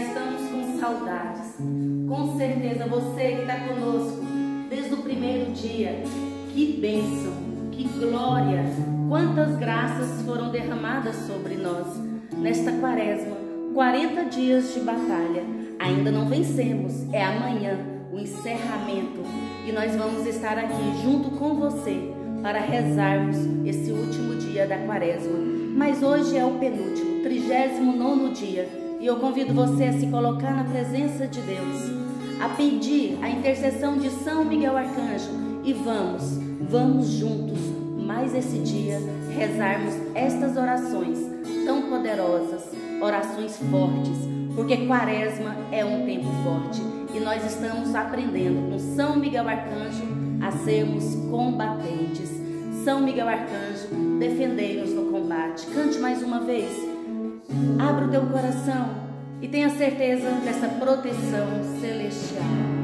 estamos com saudades. Com certeza você que está conosco desde o primeiro dia, que bênção, que glória, quantas graças foram derramadas sobre nós nesta quaresma, 40 dias de batalha. Ainda não vencemos, é amanhã o encerramento e nós vamos estar aqui junto com você para rezarmos esse último dia da quaresma. Mas hoje é o penúltimo, 39º dia, e eu convido você a se colocar na presença de Deus, a pedir a intercessão de São Miguel Arcanjo e vamos juntos, mais esse dia, rezarmos estas orações tão poderosas, orações fortes, porque quaresma é um tempo forte e nós estamos aprendendo com São Miguel Arcanjo a sermos combatentes. São Miguel Arcanjo, defendei-nos no combate. Cante mais uma vez. Abra o teu coração e tenha certeza dessa proteção celestial.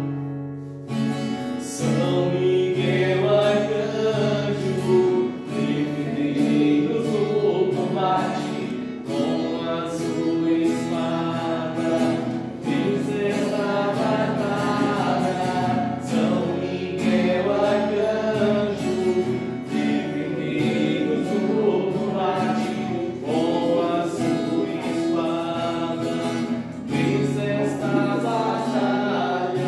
São Miguel Arcanjo, defendei-nos no combate, com a sua espada, vencer a batalha. São Miguel Arcanjo, defendei-nos no combate, com a sua espada, vencer esta batalha.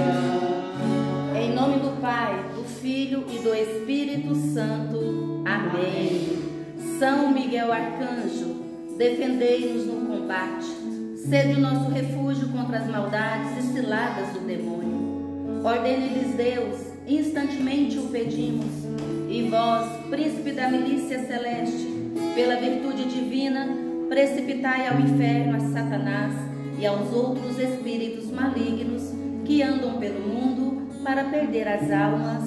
Em nome do Pai, do Filho e do Espírito Santo. Amém. São Miguel Arcanjo, defendei-nos no combate. Sede o nosso refúgio contra as maldades e ciladas do demônio. Ordene-lhes Deus, instantemente o pedimos. E vós, príncipe da milícia celeste, pela virtude divina, precipitai ao inferno a Satanás e aos outros espíritos malignos que andam pelo mundo para perder as almas.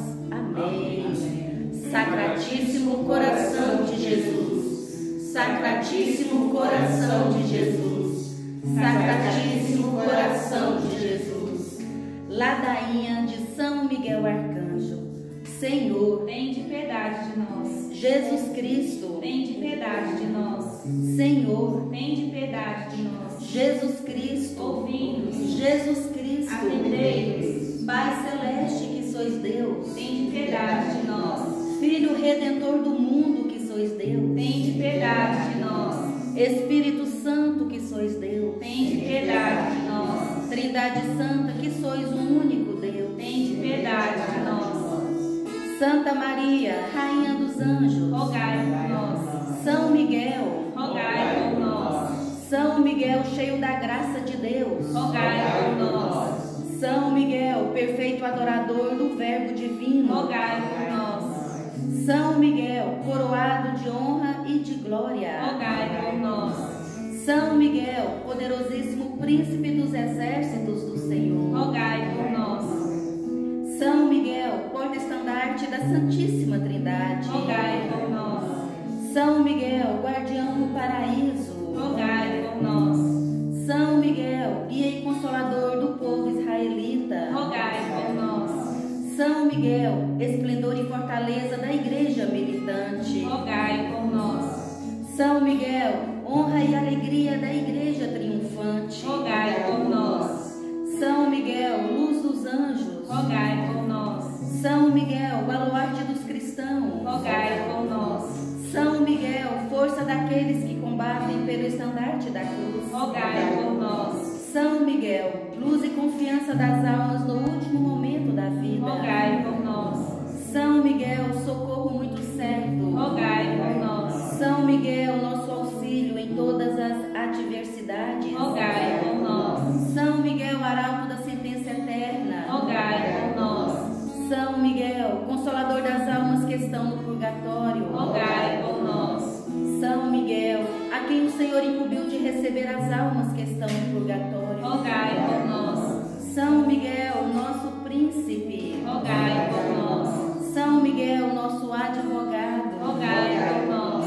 Amém. Sacratíssimo coração de Jesus, Sacratíssimo coração de Jesus, Sacratíssimo coração de Jesus, ladainha de São Miguel Arcanjo. Senhor, tende piedade de nós. Jesus Cristo, tende piedade de nós. Senhor, tende piedade de nós. Jesus Cristo, ouvi-nos. Jesus Cristo, atendei-nos. Pai celeste que sois Deus, tende piedade de nós. Filho redentor do mundo que sois Deus, tende piedade de nós. Espírito Santo que sois Deus, tende piedade de nós. Trindade Santa que sois o único Deus, tende piedade de nós. Santa Maria, Rainha dos Anjos, rogai por nós. São Miguel, rogai por nós. São Miguel, cheio da graça de Deus, rogai por nós. São Miguel, perfeito adorador do Verbo divino, rogai por nós. São Miguel, coroado de honra e de glória, rogai por nós. São Miguel, poderosíssimo príncipe dos exércitos do Senhor, rogai por nós. São Miguel, porta-estandarte da Santíssima Trindade, rogai por nós. São Miguel, guardião do paraíso, rogai por nós. São Miguel, guia e consolador do povo israelita, rogai por nós. São Miguel, esplendor e fortaleza da igreja militante, rogai por nós. São Miguel, honra e alegria da igreja triunfante, rogai por nós. São Miguel, luz dos anjos, rogai por nós. São Miguel, baluarte dos cristãos, rogai por nós. São Miguel, força daqueles que combatem pelo estandarte da cruz, rogai por nós. São Miguel, luz e confiança das almas no último momento da vida, rogai por nós. São Miguel, socorro muito certo, rogai por nós. São Miguel, nosso auxílio em todas as adversidades, rogai por nós. São Miguel, arauto da sentença eterna, rogai por nós. São Miguel, consolador das almas que estão no purgatório, rogai por nós. São Miguel, a quem o Senhor incumbiu de receber as almas que estão no purgatório, rogai por nós. São Miguel, nosso príncipe, rogai por nós. São Miguel, nosso advogado, rogai por nós.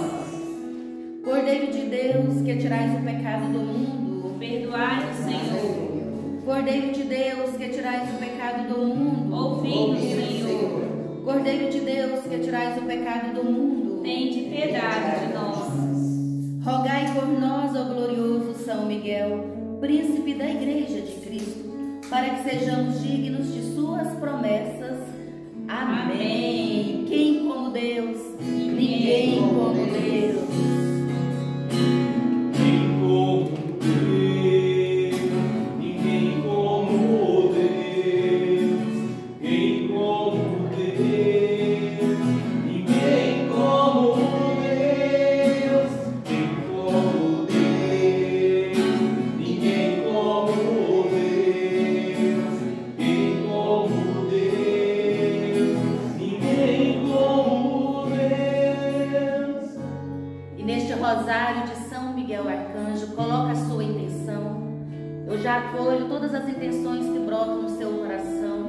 Cordeiro de Deus, que tirais o pecado do mundo, perdoai-nos, Senhor. Cordeiro de Deus, que tirais o pecado do mundo, ouvi-nos, Senhor. Cordeiro de Deus, que tirais o pecado do mundo, tende piedade de nós. Rogai por nós, ó glorioso São Miguel, príncipe da igreja de Cristo, para que sejamos dignos de suas promessas. Amém. Quem como Deus? Ninguém como Deus. Ninguém como Deus, ninguém como Deus, quem como Deus, ninguém como Deus, quem como Deus, ninguém como Deus, quem como Deus, ninguém como Deus. E neste rosário de São Miguel Arcanjo, coloca a sua intenção. Eu já acolho todas as intenções que brotam no seu coração.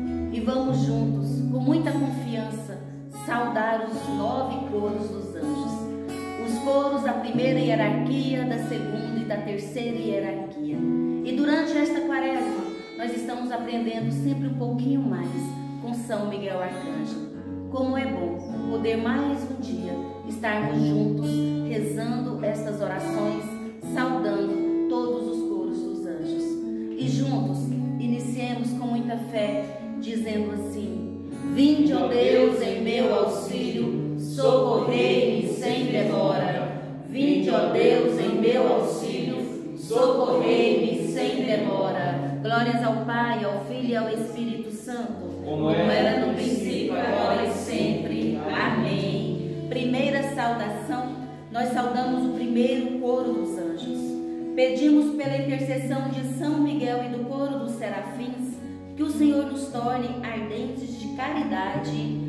E vamos juntos, com muita confiança, saudar os 9 coros dos anjos. Os coros da primeira hierarquia, da segunda e da terceira hierarquia. E durante esta quaresma, nós estamos aprendendo sempre um pouquinho mais com São Miguel Arcanjo. Como é bom poder mais um dia estarmos juntos, rezando estas orações, saudando todos os coros dos anjos. E juntos, iniciemos com muita fé, dizendo assim: Vinde, ó Deus, em meu auxílio, socorrei-me sem demora. Vinde, ó Deus, em meu auxílio, socorrei-me sem demora. Glórias ao Pai, ao Filho e ao Espírito Santo, como era no princípio, agora e sempre. Amém. Primeira saudação, nós saudamos o primeiro coro dos anjos. Pedimos pela intercessão de São Miguel e do coro dos serafins, que o Senhor nos torne ardentes de caridade.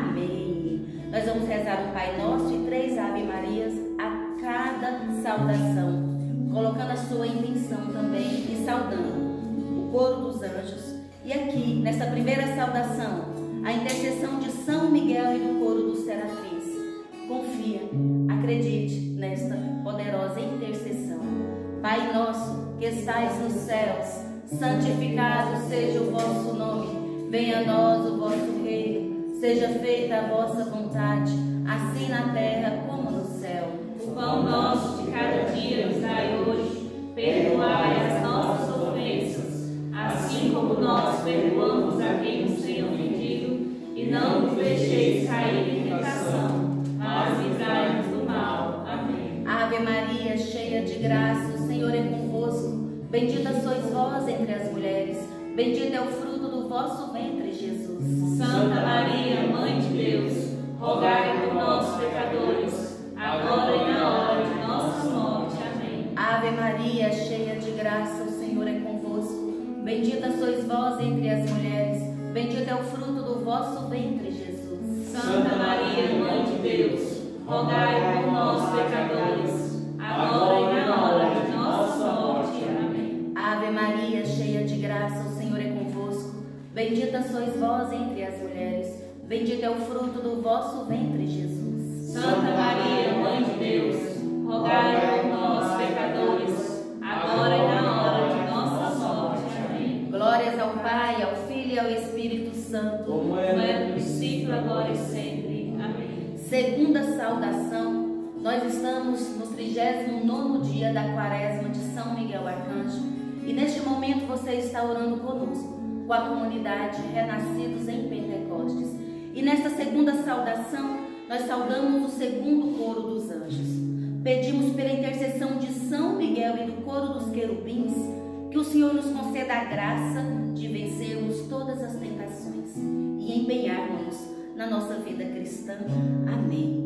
Amém. Nós vamos rezar um Pai Nosso e 3 Ave Marias a cada saudação, colocando a sua intenção também e saudando o coro dos anjos. E aqui, nessa primeira saudação, a intercessão de São Miguel e do coro dos serafins. Confia, acredite nesta poderosa intercessão. Pai nosso, que estais nos céus, santificado seja o vosso nome. Venha a nós o vosso reino. Seja feita a vossa vontade, assim na terra como no céu. O pão nosso de cada dia nos dai hoje. Perdoai as nossas ofensas, assim como nós perdoamos a quem nos tem ofendido. E não nos deixeis cair em tentação, mas livrai-nos do mal. Amém. Ave Maria, cheia de graça, o Senhor é convosco. Bendita sois vós entre as mulheres, bendito é o fruto do vosso ventre, Jesus. Santa Maria, Mãe de Deus, rogai por nós, pecadores, agora e na hora de nossa morte. Amém. Ave Maria, cheia de graça, o Senhor é convosco. Bendita sois vós entre as mulheres, bendito é o fruto do vosso ventre, Jesus. Santa Maria, Mãe de Deus, rogai por nós, pecadores, agora e na hora de nossa morte. Amém. Ave Maria, cheia de graça, o Senhor é convosco. Bendita sois vós entre as mulheres, bendito é o fruto do vosso ventre, Jesus. Santa Maria, Mãe de Deus, rogai por nós, pecadores, agora e na hora de nossa morte. Amém. Glórias ao Pai, ao Filho e ao Espírito Santo, Como é no princípio, agora e sempre. Amém. Segunda saudação, nós estamos no 39º dia da quaresma de São Miguel Arcanjo. E neste momento você está orando conosco, com a comunidade Renascidos em Pentecostes. E nesta segunda saudação, nós saudamos o segundo coro dos anjos. Pedimos pela intercessão de São Miguel e do coro dos querubins, que o Senhor nos conceda a graça de vencermos todas as tentações e empenharmos na nossa vida cristã. Amém.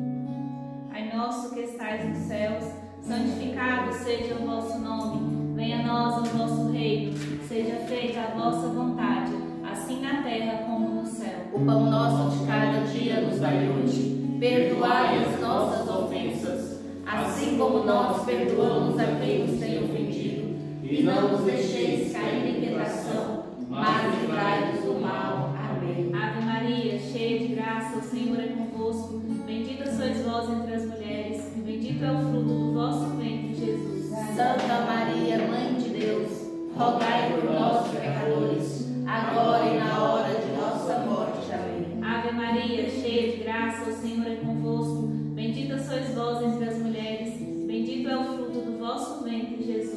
Pai nosso que estais nos céus, santificado seja o vosso nome. Venha a nós o vosso reino, seja feita a vossa vontade, assim na terra como no céu. O pão nosso de cada dia nos dai hoje. Perdoai as nossas ofensas, assim como nós perdoamos a quem nos tem ofendido. E não nos deixeis cair em tentação, mas livrai-nos do mal. Amém. Ave Maria, cheia de graça, o Senhor é convosco. Bendita sois vós entre as mulheres, e bendito é o fruto do vosso ventre, Jesus. Santa Maria, Mãe de Deus, rogai por nós, pecadores, agora e na hora de nossa morte. Amém. Ave Maria, cheia de graça, o Senhor é convosco. Bendita sois vós entre as mulheres, bendito é o fruto do vosso ventre, Jesus.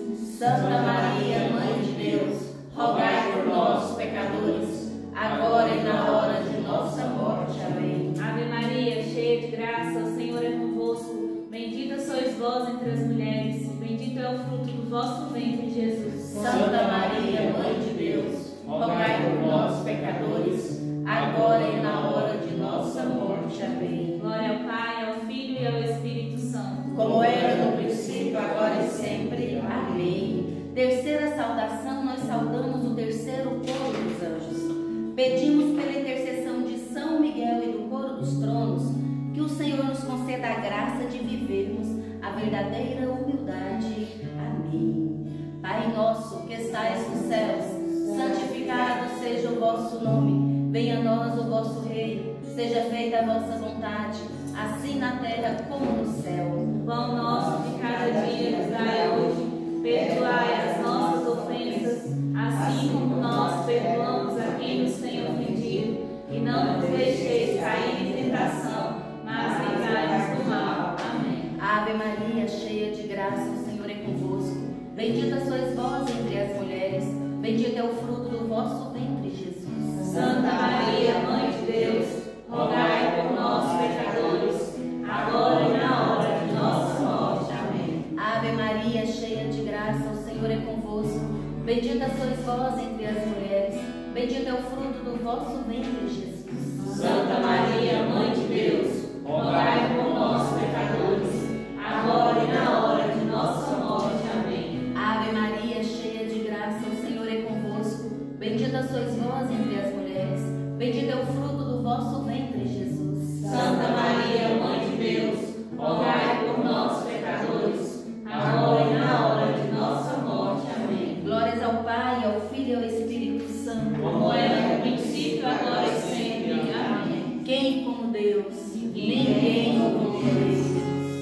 Santa Maria, Mãe de Deus, rogai por nós, pecadores, agora e na hora de nossa morte. Amém. Ave Maria, cheia de graça, o Senhor é convosco. Bendita sois vós entre as mulheres, bendito é o fruto do vosso ventre, Jesus. Santa Maria, Mãe de Deus, rogai por nós, pecadores, agora e na hora de nossa morte. Amém. Glória ao Pai, ao Filho e ao Espírito Santo. Como era no princípio, agora e sempre. Amém. Terceira saudação, nós saudamos o terceiro coro dos anjos. Pedimos pela intercessão de São Miguel e do coro dos tronos, que o Senhor nos conceda a graça de vivermos a verdadeira humildade. Amém. Pai nosso que estais nos céus, santificado seja o vosso nome. Venha a nós o vosso reino. Seja feita a vossa vontade, assim na terra como no céu. O pão nosso de cada dia nos dai hoje. Perdoai as nossas ofensas, assim como nós perdoamos a quem nos tem ofendido. E não nos deixeis cair em tentação, mas livrai-nos do mal. Amém. Ave Maria, cheia de graça, o Senhor é convosco. Bendita sois vós entre as mulheres, bendito é o fruto do vosso ventre, Jesus. Santa Maria, Mãe de Deus, rogai por nós, pecadores, agora e na hora de nossa morte. Amém. Ave Maria, cheia de graça, o Senhor é convosco. Bendita sois vós entre as mulheres, bendito é o fruto do vosso ventre, Jesus. Santa Maria, Mãe de Deus, rogai por nós, pecadores, agora e na hora de nossa morte. Amém. Ave Maria, cheia de graça, o Senhor é convosco. Bendita sois vós entre as mulheres, bendito é o fruto do vosso ventre, Jesus. Santa Maria, Mãe de Deus, rogai por nós, pecadores, agora e na hora de nossa morte. Amém. Glórias ao Pai, ao Filho e ao Espírito Santo, Como era no princípio, agora e sempre. Amém. Quem como Deus? Ninguém como Deus.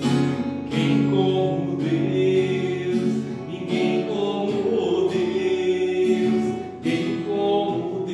Quem como Deus, ninguém como Deus. Quem como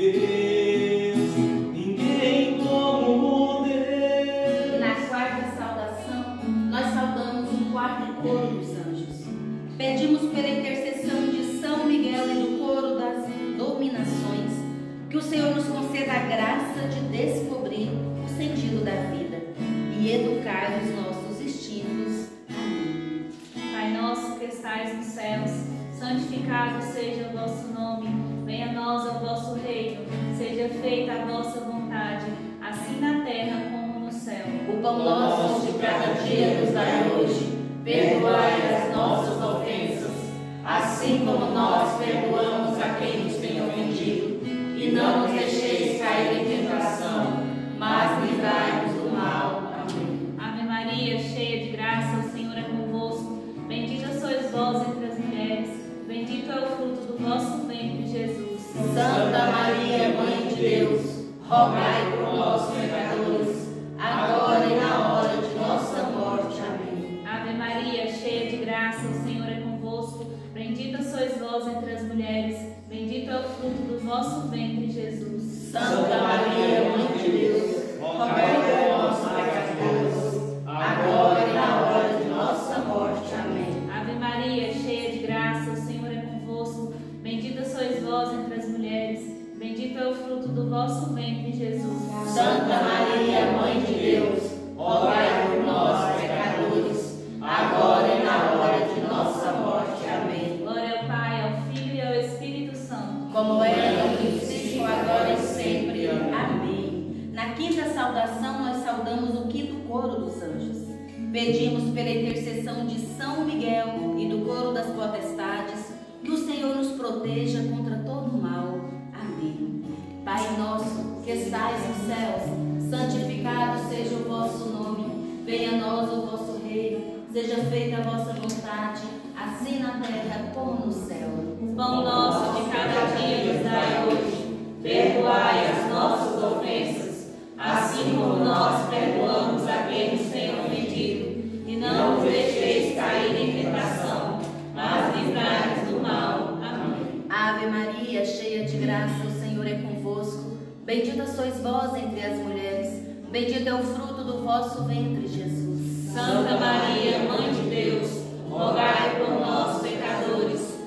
Deus, ninguém como Deus. E na quarta saudação, nós saudamos o quarto coro dos anjos. Pedimos pela intercessão de São Miguel e do coro das dominações, que o Senhor nos conceda a graça de descobrir o sentido da vida e educar os nossos instintos. Amém. Pai nosso que estais nos céus, santificado seja o vosso nome. Venha a nós o vosso reino. Seja feita a vossa vontade, assim na terra como no céu. O pão nosso de cada dia nos dai hoje. Perdoai as nossas ofensas, assim como nós perdoamos a quem nos tem ofendido. E não nos deixeis cair em tentação, mas livrai-nos do mal. Amém. Ave Maria, cheia de graça, o Senhor é convosco. Bendita sois vós entre as mulheres, bendito é o fruto do vosso ventre, Jesus. Santa Maria, Mãe de Deus, rogai por nós, pecadores, agora e na hora de nossa morte. Amém. Ave Maria, cheia de graça, o Senhor é convosco. Bendita sois vós entre as mulheres, bendito é o fruto do vosso ventre, Jesus. Santa Maria, Mãe de Deus, rogai por nós, pecadores, agora e na hora de nossa morte. Amém. Ave Maria, cheia de graça, o Senhor é convosco. Bendita sois vós entre as mulheres, bendito é o fruto do vosso ventre, Jesus. Santa Maria, Mãe de Deus, rogai por nós, pecadores, agora e na hora de nossa morte. Amém. Glória ao Pai, ao Filho e ao Espírito Santo. Como era no princípio, agora e sempre. Amém. Na quinta saudação, nós saudamos o quinto coro dos anjos. Pedimos pela intercessão de São Miguel e do coro das potestades, que o Senhor nos proteja contra todo o mal. Amém. Pai nosso, que estais nos céus, santificado seja o vosso nome. Venha a nós o vosso reino. Seja feita a vossa vontade, assim na terra como no céu. O pão nosso de cada dia nos dai hoje. Perdoai as nossas ofensas, assim como nós perdoamos a quem nos tem ofendido. E não nos deixeis cair em tentação, mas livrai-nos do mal. Amém. Ave Maria, cheia de graça, o Senhor é convosco. Bendita sois vós entre as mulheres, bendito é o fruto do vosso ventre, Jesus. Santa Maria, Mãe de Deus, rogai por nós, pecadores,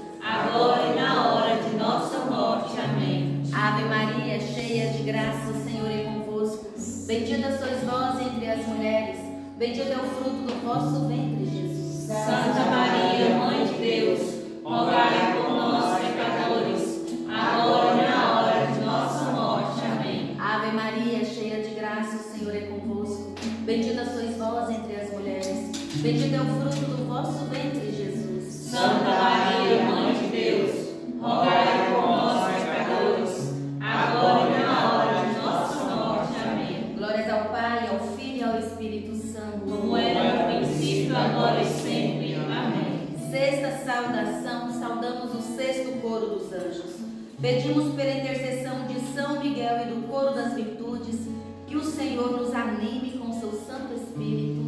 agora e na hora de nossa morte. Amém. Ave Maria, cheia de graça, o Senhor é convosco. Bendita sois vós entre as mulheres, bendito é o fruto do vosso ventre, Jesus. Santa Maria, Mãe de Deus, rogai por nós, pecadores, agora e na hora de nossa morte. Amém. Ave Maria, cheia de graça, o Senhor é convosco. Bendita sois vós entre as mulheres, bendito é o fruto do vosso ventre, Jesus. Santa Maria, Mãe de Deus, rogai por nós, pecadores, agora e na hora de nossa morte. Amém. Glórias ao Pai, ao Filho e ao Espírito Santo, Como era no princípio, agora e sempre. Amém. Sexta saudação, saudamos o sexto coro dos anjos. Pedimos pela intercessão de São Miguel e do coro das virtudes, que o Senhor nos anime com seu Santo Espírito.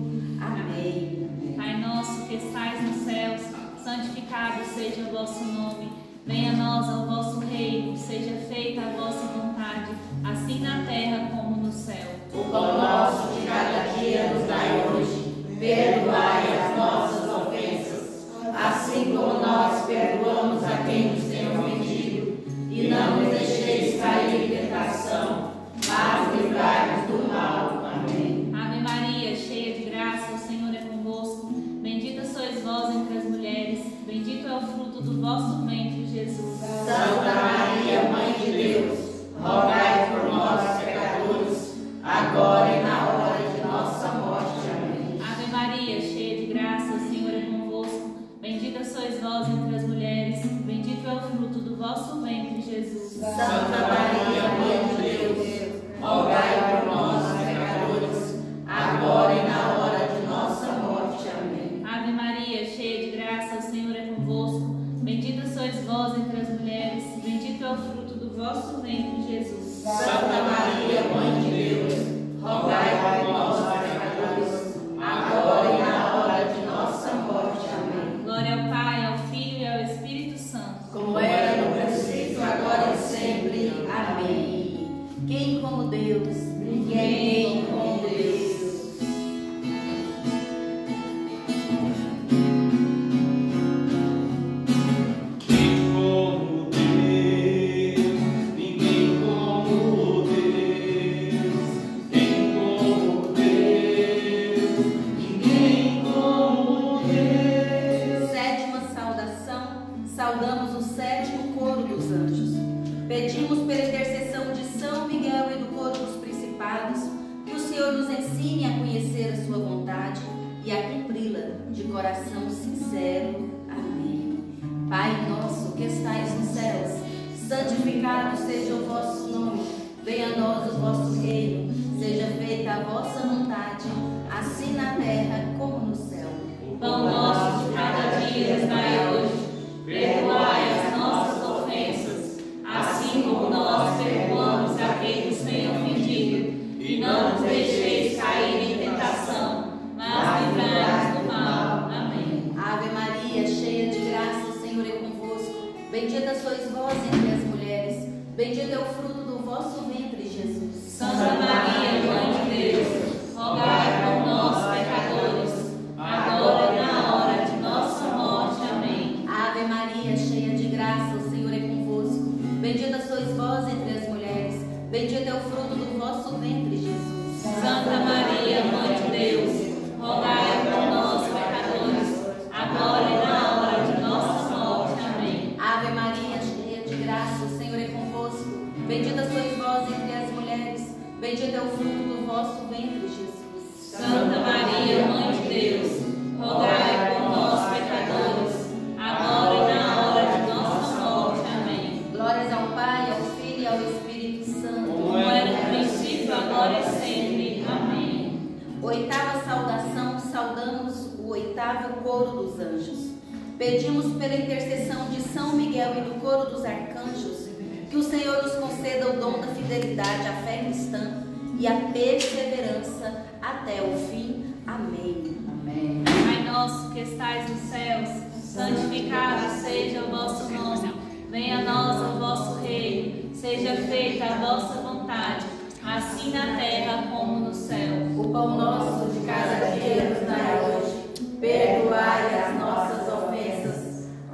Amém. Pai nosso que estais nos céus, santificado seja o vosso nome. Venha a nós o vosso reino, seja feita a vossa vontade, assim na terra como no céu. O pão nosso de cada dia nos dai hoje. Perdoai as nossas ofensas, assim como nós perdoamos a quem nos tem ofendido. E não nos deixeis cair em tentação, mas livrai-nos do mal. Amém. Ave Maria, cheia de graça, o Senhor é convosco. Bendita sois vós entre as mulheres, bendito é o fruto do vosso ventre, Jesus. Santa Maria, Mãe de Deus, rogai por nós, pecadores, agora e na hora de nossa morte. Amém. Ave Maria, cheia de graça, o Senhor é convosco. Bendita sois vós entre as mulheres, bendito é o fruto do vosso ventre, Jesus. Santa Maria, Mãe de Deus, rogai por nós, pecadores, agora e na hora de nossa morte. Amém. Ave Maria, cheia de graça, o Senhor é convosco. Bendita sois vós entre as mulheres, bendito é o fruto do vosso ventre, Jesus. Santa Maria, Mãe de Deus, rogai por nós, pecadores, agora e na hora de nossa morte. Amém. Glória ao Pai, ao Filho e ao Espírito Santo. Como era no princípio, agora e sempre. Amém. Quem como Deus? Ninguém como Deus. Quem como Deus, ninguém como Deus. Quem como Deus, ninguém como Deus. Sétima saudação, saudamos o sétimo coro dos anjos. Pedimos pela intercessão de São Miguel e do coro dos principados, que o Senhor nos ensine a conhecer a sua vontade e a cumpri-la de coração sincero. Amém. Pai nosso que estais nos céus, santificado seja o vosso nome. Venha a nós o vosso reino. Seja feita a vossa vontade, assim na terra como no céu. O pão nosso de cada dia nos dai hoje. Perdoai as nossas ofensas, assim como nós perdoamos a quem nos tem ofendido. E não nos deixeis cair em tentação, mas livrai-nos do mal. Amém. Ave Maria, cheia de graça, o Senhor é convosco. Bendita sois vós entre as mulheres, bendito é o fruto do vosso ventre, Jesus. Santa Maria, Mãe de Deus, rogai por nós, pecadores, agora e na hora de nossa morte. Amém. Ave Maria, cheia de graça, o Senhor é convosco. Bendita sois vós entre as mulheres, bendito é o fruto do vosso ventre, Jesus. Santa Maria, Mãe de Deus, rogai por nós, pecadores, agora e na hora de nossa morte. Amém. Ave Maria, cheia de graça, o Senhor é convosco. Bendita sois vós entre as mulheres, bendito é o fruto do vosso ventre, Jesus. Santa Maria, Mãe de Deus, rogai por nós, pecadores, agora e na hora de nossa morte. Amém. Glórias ao Pai, ao Filho e ao Espírito Santo. Como era no princípio, agora e sempre. Amém. Oitava saudação, saudamos o oitavo coro dos anjos. Pedimos pela intercessão de São Miguel e do coro dos arcanjos, que o Senhor nos conceda o dom da fidelidade à fé cristã e a perseverança até o fim. Amém. Amém. Pai nosso que estais nos céus, santificado seja o vosso nome. Venha a nós o vosso reino. Seja feita a vossa vontade, assim na terra como no céu. O pão nosso de cada dia nos dai hoje. Perdoai as nossas ofensas,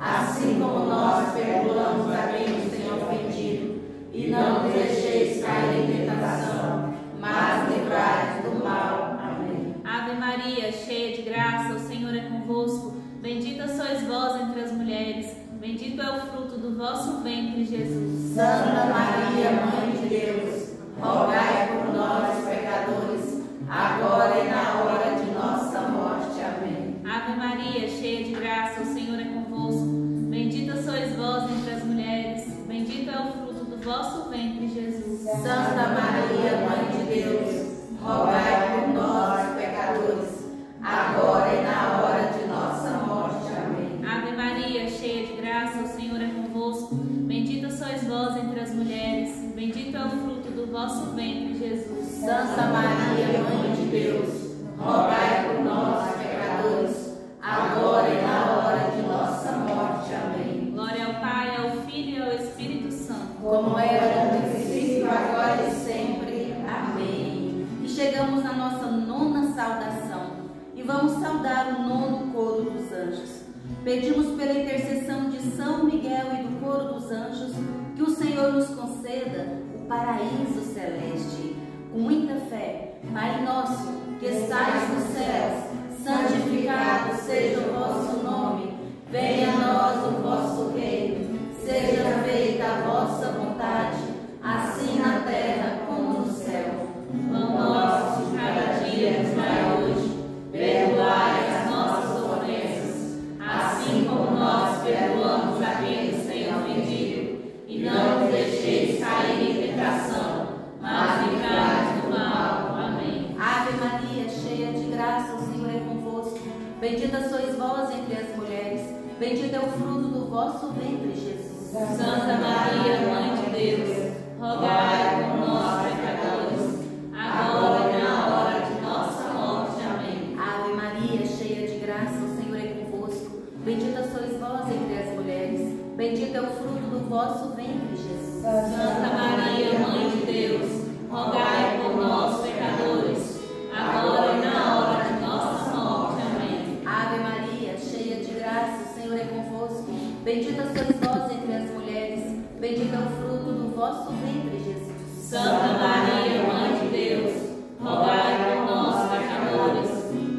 assim como nós perdoamos a quem nos tem ofendido. E não nos deixeis cair em tentação, mas livrai-nos do mal. Amém. Ave Maria, cheia de graça, o Senhor é convosco. Bendita sois vós entre as mulheres, bendito é o fruto do vosso ventre, Jesus. Santa Maria, Mãe de Deus, rogai por nós, pecadores, agora e na hora de nossa morte. Amém. Ave Maria, cheia de graça, o Senhor é convosco. Bendita sois vós entre as mulheres, bendito é o fruto do vosso ventre, Jesus. Santa Maria, Mãe de Deus, rogai por nós, pecadores, agora e na hora de nossa morte. Amém. Ave Maria, cheia de graça, o Senhor é convosco. Bendita sois vós entre as mulheres, bendito é o fruto do vosso ventre, Jesus. Santa Maria, Mãe de Deus, rogai por nós, pecadores, agora e na hora de nossa morte. Amém. Glória ao Pai, ao Filho e ao Espírito Santo. Como era no princípio, agora e sempre. Amém. E chegamos à nossa nona saudação e vamos saudar o nono coro dos anjos. Pedimos pela intercessão de São Miguel e do coro dos anjos que o Senhor nos conceda o paraíso celeste. Com muita fé, Pai nosso, que estais nos céus, santificado seja o vosso nome. Venha a nós o vosso reino. Seja feita a vossa vontade, assim na terra como no céu. O pão nosso de cada dia nos dai hoje. Perdoai as nossas ofensas, assim como nós perdoamos a quem nos tem ofendido. E não nos deixeis cair em tentação, mas livrai-nos do mal. Amém. Ave Maria, cheia de graça, o Senhor é convosco. Bendita sois vós entre as mulheres, bendito é o fruto do vosso ventre, Jesus. Santa Maria, Mãe de Deus, rogai por nós, pecadores, agora e na hora de nossa morte. Amém. Ave Maria, cheia de graça, o Senhor é convosco. Bendita sois vós entre as mulheres, bendito é o fruto do vosso ventre, Jesus. Santa Maria, Mãe de Deus, rogai por nós, pecadores, agora e na hora de nossa morte. Amém. Ave Maria, cheia de graça, o Senhor é convosco. Bendita sois vós entre as mulheres, bendito é o fruto do vosso ventre, Jesus. Santa Maria, Mãe de Deus, rogai por nós, pecadores,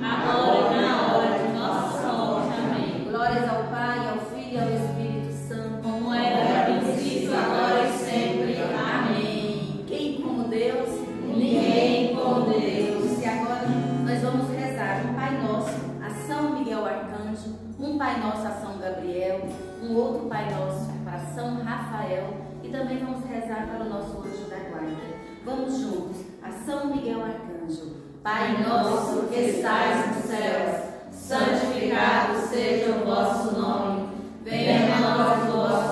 agora e na hora de nossa morte. Amém. Glórias ao Pai, ao Filho e ao Espírito Santo, Como era no princípio, agora e sempre. Amém. Quem como Deus? Ninguém como Deus. E agora nós vamos rezar um Pai Nosso a São Miguel Arcanjo, um Pai Nosso a São Gabriel, um outro Pai Nosso para São Rafael e também vamos rezar para o nosso anjo da guarda. Vamos juntos a São Miguel Arcanjo. Pai nosso que estais nos céus, santificado seja o vosso nome. Venha a nós o vosso